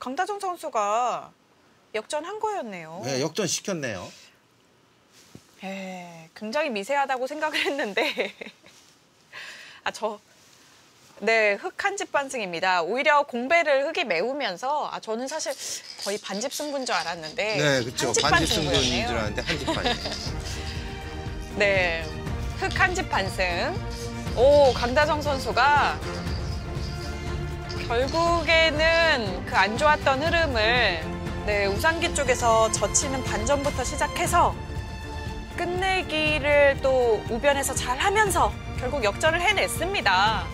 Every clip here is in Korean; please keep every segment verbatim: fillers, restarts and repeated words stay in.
강다정 선수가 역전한 거였네요. 네, 역전시켰네요. 에, 굉장히 미세하다고 생각을 했는데 아, 저 네, 흑 한 집 반승입니다. 오히려 공배를 흑이 메우면서 아, 저는 사실 거의 반집 승부인 줄 알았는데 네, 그렇죠. 한집 반집 승부인 반승부였네요. 줄 알았는데 한 집 반이에요. 네, 흑 한 집 반승. 오, 강다정 선수가 결국에는 그 안 좋았던 흐름을 네, 우상기 쪽에서 젖히는 반전부터 시작해서 끝내기를 또 우변에서 잘 하면서 결국 역전을 해냈습니다.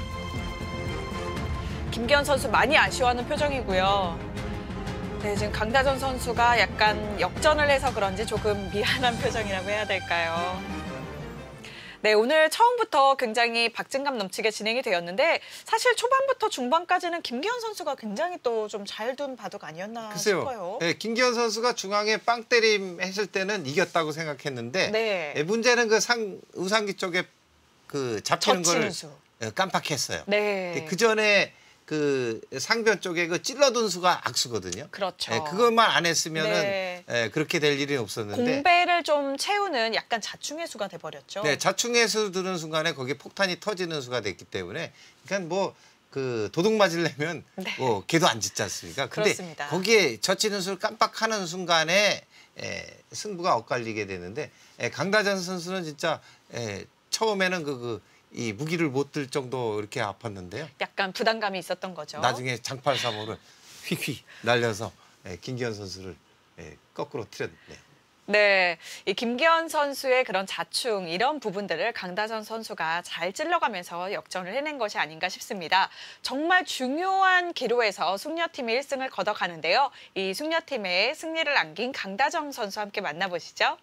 김기현 선수 많이 아쉬워하는 표정이고요. 네, 지금 강다정 선수가 약간 역전을 해서 그런지 조금 미안한 표정이라고 해야 될까요? 네, 오늘 처음부터 굉장히 박진감 넘치게 진행이 되었는데 사실 초반부터 중반까지는 김기현 선수가 굉장히 또 좀 잘 둔 바둑 아니었나 글쎄요. 싶어요. 네, 김기현 선수가 중앙에 빵 때림 했을 때는 이겼다고 생각했는데 네. 네, 문제는 그 상, 우상기 쪽에 그 잡히는 거를 수. 깜빡했어요. 네. 그 전에 그 상변 쪽에 그 찔러둔 수가 악수거든요. 그렇죠. 네, 그것만 안 했으면은 네. 네, 그렇게 될 일이 없었는데. 공배를 좀 채우는 약간 자충의 수가 돼버렸죠. 네, 자충의 수 드는 순간에 거기에 폭탄이 터지는 수가 됐기 때문에, 그러니까 뭐 그 도둑 맞으려면 네. 뭐 개도 안 짖지 않습니까? 근데 그렇습니다. 거기에 젖히는 수를 깜빡하는 순간에 에, 승부가 엇갈리게 되는데, 에, 강다정 선수는 진짜 에, 처음에는 그, 그 이 무기를 못 들 정도 이렇게 아팠는데요. 약간 부담감이 있었던 거죠. 나중에 장팔 삼호를 휙휙 날려서 에, 김기현 선수를 에, 거꾸로 틀었네요. 네, 이 김기현 선수의 그런 자충 이런 부분들을 강다정 선수가 잘 찔러가면서 역전을 해낸 것이 아닌가 싶습니다. 정말 중요한 기로에서 숙녀팀이 일 승을 거둬가는데요. 이 숙녀팀의 승리를 안긴 강다정 선수 함께 만나보시죠.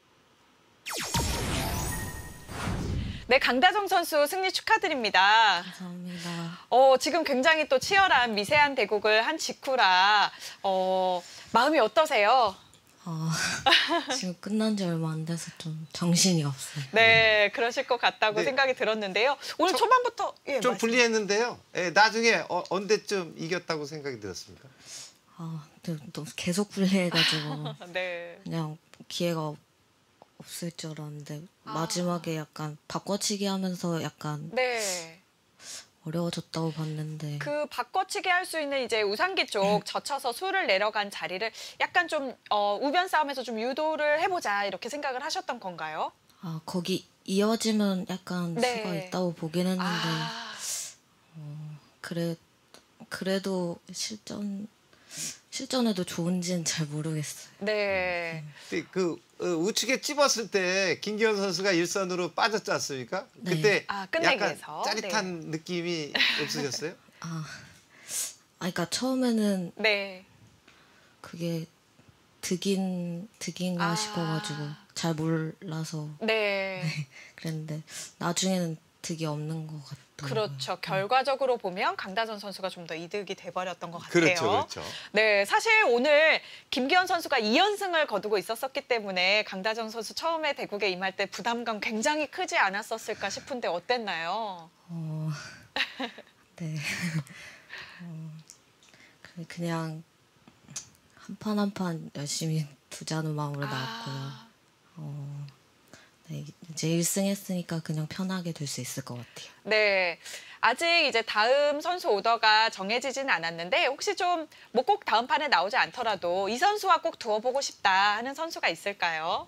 네, 강다정 선수 승리 축하드립니다. 감사합니다. 어, 지금 굉장히 또 치열한 미세한 대국을 한 직후라 어, 마음이 어떠세요? 어, 지금 끝난 지 얼마 안 돼서 좀 정신이 없어요. 네, 그러실 것 같다고 네. 생각이 들었는데요. 오늘 초, 초반부터 예, 좀 말씀. 불리했는데요. 예, 나중에 어, 언제쯤 이겼다고 생각이 들었습니까? 아, 또, 또 계속 불리해가지고 네. 그냥 기회가 없, 없을 줄 알았는데 아. 마지막에 약간 바꿔치기 하면서 약간 네. 어려워졌다고 봤는데 그 바꿔치기 할 수 있는 이제 우상기 쪽 젖혀서 수를 내려간 자리를 약간 좀 어, 우변 싸움에서 좀 유도를 해보자 이렇게 생각을 하셨던 건가요? 아 거기 이어지면 약간 네. 수가 있다고 보긴 했는데 아, 어, 그래 그래도 실전 실전에도 좋은지는 잘 모르겠어요. 네. 근데 그 어, 우측에 찝었을 때 김기현 선수가 일선으로 빠졌지 않습니까? 네. 그때 아, 약간 끝내기에서. 짜릿한 느낌이 없으셨어요? 아, 아 그러니까 처음에는 네. 그게 득인 득인가 아. 싶어가지고 잘 몰라서 네. 그랬는데 나중에는 득이 없는 것 같더라고요. 그렇죠. 결과적으로 보면 강다정 선수가 좀 더 이득이 돼버렸던 것 같아요. 그렇죠, 그렇죠. 네, 사실 오늘 김기현 선수가 이 연승을 거두고 있었었기 때문에 강다정 선수 처음에 대국에 임할 때 부담감 굉장히 크지 않았었을까 싶은데 어땠나요? 어, 네. 어, 그- 그냥 한 판 한 판 열심히 두자는 마음으로 나왔고요. 아, 어, 네, 이제 일 승 했으니까 그냥 편하게 될 수 있을 것 같아요. 네. 아직 이제 다음 선수 오더가 정해지지는 않았는데 혹시 좀 뭐 꼭 다음 판에 나오지 않더라도 이 선수와 꼭 두어보고 싶다 하는 선수가 있을까요?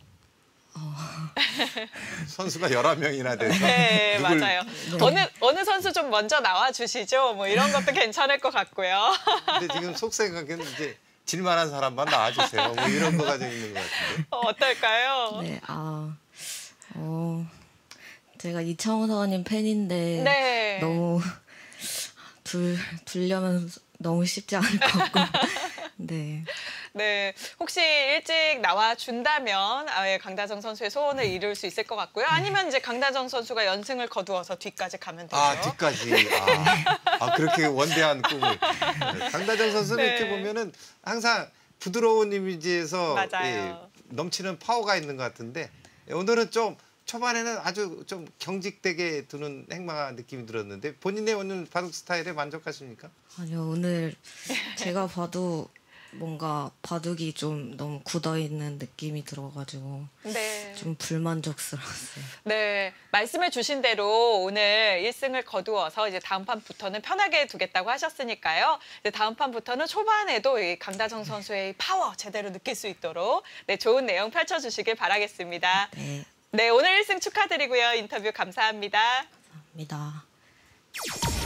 선수가 열한 명이나 돼서 네, 누굴 맞아요. 어느 어느 선수 좀 먼저 나와 주시죠. 뭐 이런 것도 괜찮을 것 같고요. 근데 지금 속생각에는 이제 질만한 사람만 나와주세요. 뭐 이런 거가 좀 있는 것 같은데. 어, 어떨까요? 네, 아, 어, 제가 이창호 사원님 팬인데 네. 너무 둘 둘려면 너무 쉽지 않을 것 같고, 네. 네, 혹시 일찍 나와 준다면 아예 강다정 선수의 소원을 이룰 수 있을 것 같고요. 아니면 이제 강다정 선수가 연승을 거두어서 뒤까지 가면 되죠. 아, 뒤까지. 아, 아, 그렇게 원대한 꿈을. 네, 강다정 선수는 네. 이렇게 보면은 항상 부드러운 이미지에서 맞아요. 예, 넘치는 파워가 있는 것 같은데 오늘은 좀 초반에는 아주 좀 경직되게 두는 행마 느낌이 들었는데 본인의 오늘 바둑 스타일에 만족하십니까? 아니요, 오늘 제가 봐도 뭔가 바둑이 좀 너무 굳어있는 느낌이 들어가지고 네. 좀 불만족스러웠어요. 네, 말씀해 주신 대로 오늘 일 승을 거두어서 이제 다음 판부터는 편하게 두겠다고 하셨으니까요. 이제 다음 판부터는 초반에도 이 강다정 선수의 파워 제대로 느낄 수 있도록 네, 좋은 내용 펼쳐주시길 바라겠습니다. 네, 네, 오늘 일 승 축하드리고요. 인터뷰 감사합니다. 감사합니다.